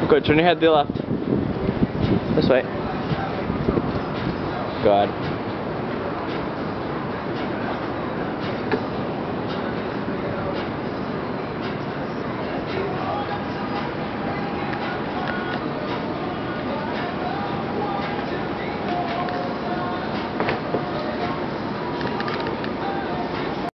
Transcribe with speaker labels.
Speaker 1: Go, turn your head to the left. This way. God.